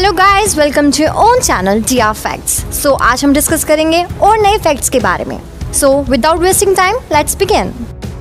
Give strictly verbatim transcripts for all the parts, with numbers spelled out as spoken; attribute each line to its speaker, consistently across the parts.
Speaker 1: Hello guys, welcome to own channel T R facts. So आज हम discuss करेंगे और नए फैक्ट्स के बारे में। So without wasting time let's begin.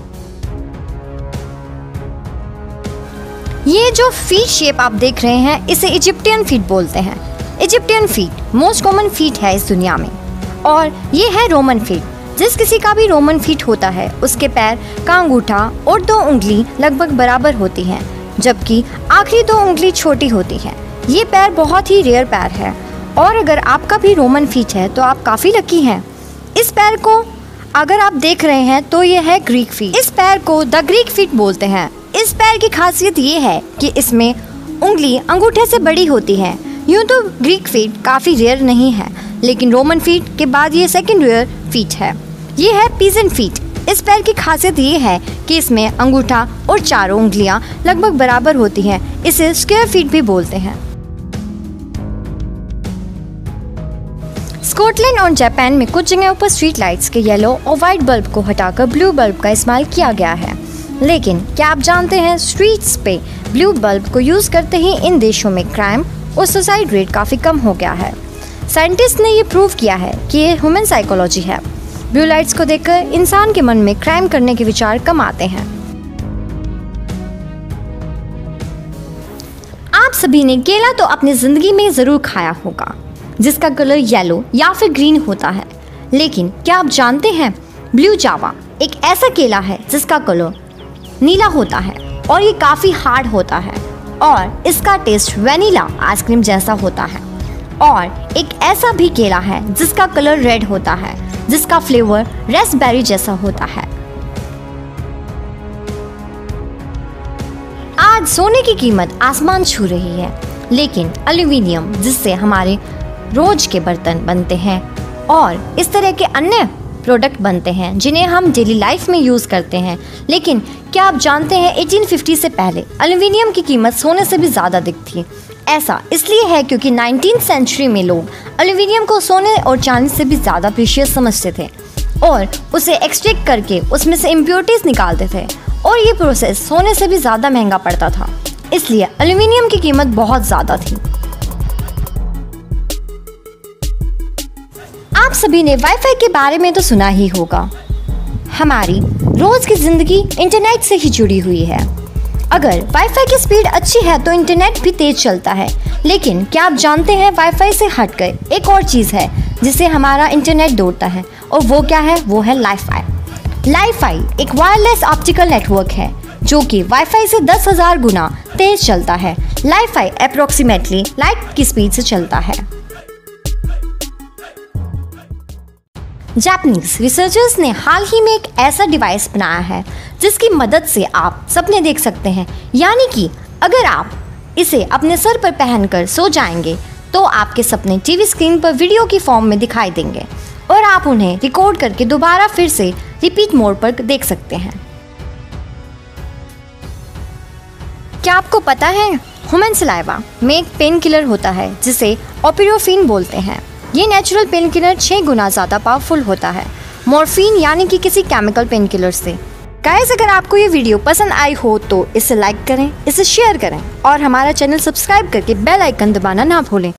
Speaker 1: ये जो फीट शेप आप देख रहे हैं इसे इजिप्टियन फीट बोलते हैं। Egyptian feet most common feet है इस दुनिया में और ये है रोमन फीट। जिस किसी का भी रोमन फीट होता है उसके पैर का अंगूठा और दो उंगली लगभग बराबर होती हैं, जबकि आखिरी दो उंगली छोटी होती है। ये पैर बहुत ही रेयर पैर है और अगर आपका भी रोमन फीट है तो आप काफ़ी लकी हैं। इस पैर को अगर आप देख रहे हैं तो ये है ग्रीक फीट। इस पैर को द ग्रीक फीट बोलते हैं। इस पैर की खासियत ये है कि इसमें उंगली अंगूठे से बड़ी होती है। यूँ तो ग्रीक फीट काफ़ी रेयर नहीं है, लेकिन रोमन फीट के बाद ये सेकेंड रेयर फीट है। ये है पीजेंट फीट। इस पैर की खासियत ये है कि इसमें अंगूठा और चारों उंगलियां लगभग बराबर होती हैं। इसे स्क्वायर फीट भी बोलते हैं। स्कॉटलैंड और जापान में कुछ जगहों पर स्ट्रीट लाइट्स के येलो और वाइट बल्ब को हटाकर ब्लू बल्ब का इस्तेमाल किया गया है। लेकिन क्या आप जानते हैं स्ट्रीट्स पे ब्लू बल्ब को यूज़ करते ही इन देशों में क्राइम और सुसाइड रेट काफ़ी कम हो गया है। साइंटिस्ट ने ये प्रूव किया है कि ये ह्यूमन साइकोलॉजी है। ब्लू लाइट्स को देखकर इंसान के मन में क्राइम करने के विचार कम आते हैं। आप सभी ने केला तो अपनी जिंदगी में ज़रूर खाया होगा, जिसका कलर येलो या फिर ग्रीन होता है। लेकिन क्या आप जानते हैं ब्लू जावा एक ऐसा केला है जिसका कलर नीला होता है और ये काफ़ी हार्ड होता है और इसका टेस्ट वैनिला आइसक्रीम जैसा होता है। और एक ऐसा भी केला है जिसका कलर रेड होता है, जिसका फ्लेवर रेस्पबेरी जैसा होता है। आज सोने की कीमत आसमान छू रही है, लेकिन एल्यूमिनियम जिससे हमारे रोज के बर्तन बनते हैं और इस तरह के अन्य प्रोडक्ट बनते हैं जिन्हें हम डेली लाइफ में यूज़ करते हैं। लेकिन क्या आप जानते हैं अठारह सौ पचास से पहले एल्यूमिनियम की कीमत सोने से भी ज़्यादा दिखती। ऐसा इसलिए है क्योंकि नाइनटीन सेंचुरी में लोग एल्यूमिनियम को सोने और चांदी से भी ज़्यादा प्रीशियस समझते थे और उसे एक्सट्रैक्ट करके उसमें से इम्प्योरिटीज़ निकालते थे और ये प्रोसेस सोने से भी ज़्यादा महंगा पड़ता था, इसलिए एल्यूमिनियम की कीमत बहुत ज़्यादा थी। आप सभी ने वाईफाई के बारे में तो सुना ही होगा। हमारी रोज की जिंदगी इंटरनेट से ही जुड़ी हुई है। अगर वाईफाई की स्पीड अच्छी है तो इंटरनेट भी तेज चलता है। लेकिन क्या आप जानते हैं वाईफाई से हटकर एक और चीज़ है जिसे हमारा इंटरनेट दौड़ता है, और वो क्या है? वो है लाइफाई। लाइफाई एक वायरलेस ऑप्टिकल नेटवर्क है जो कि वाईफाई से दस हज़ार गुना तेज चलता है। लाइफाई अप्रोक्सीमेटली लाइट की स्पीड से चलता है। जापानीज रिसर्चर्स ने हाल ही में एक ऐसा डिवाइस बनाया है जिसकी मदद से आप सपने देख सकते हैं। यानी कि अगर आप इसे अपने सर पर पहनकर सो जाएंगे तो आपके सपने टीवी स्क्रीन पर वीडियो की फॉर्म में दिखाई देंगे और आप उन्हें रिकॉर्ड करके दोबारा फिर से रिपीट मोड पर देख सकते हैं। क्या आपको पता है ह्यूमन सलाइवा में एक पेन किलर होता है जिसे ओपिरोफिन बोलते हैं। ये नेचुरल पेन किलर छः गुना ज़्यादा पावरफुल होता है मॉर्फिन यानी कि किसी केमिकल पेन किलर से। गाइस, अगर आपको ये वीडियो पसंद आई हो तो इसे लाइक करें, इसे शेयर करें और हमारा चैनल सब्सक्राइब करके बेल आइकन दबाना ना भूलें।